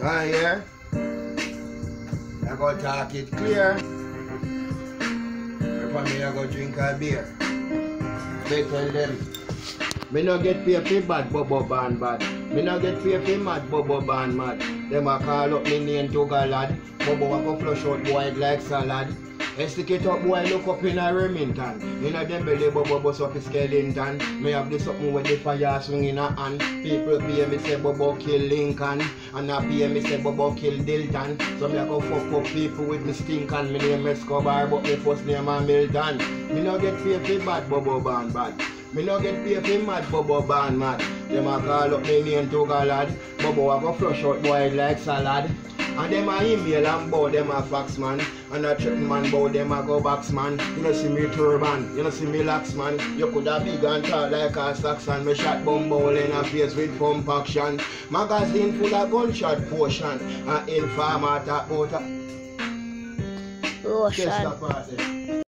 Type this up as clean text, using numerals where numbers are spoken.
Here, I go talk it clear. If me, I go drink a beer. They tell them, me no get paid for bad, bobo ban bad. Me no get paid for mad, bobo ban mad. Them a call up me name to lad. Bobo a go flush out boy like salad. Stick it up boy, look up in a Remington. In a dem belly, bobo bust up his skeleton. Me have this something with the fire swing in a hand. People pay me say bobo kill Lincoln. And I pay me say bobo kill Dilton. So me a go fuck up people with me stink and me name Escobar, but me first name a Milton. Me no get paid for bad, bobo ban bad. Me no get paid for mad, bobo ban mad. Them a call up me name to lad. Bobo a go flush out boy like salad. And them a email and bow them a fax man. And a threaten man bow them a go box man. You know see me turban, you know see me lax man. You coulda big and tall like a Saxon. Me shot bumble in a face with pump action. Magazine full of gunshot potion. And informer talk about a Russian.